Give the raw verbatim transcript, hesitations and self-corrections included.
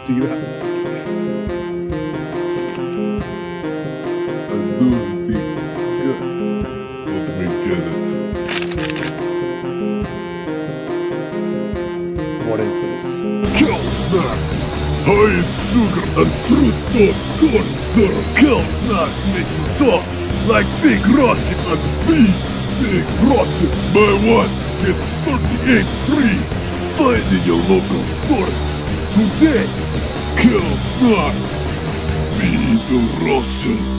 Do you have? I knew it'd be good. Let me get it. What is this? Cow snack! High in sugar and fructose corn syrup. Cow snacks make you talk like Big Russian and Big, Big Russian. Buy one, get thirty-eight free. Find in your local stores today. Cow snacks. Big Russian.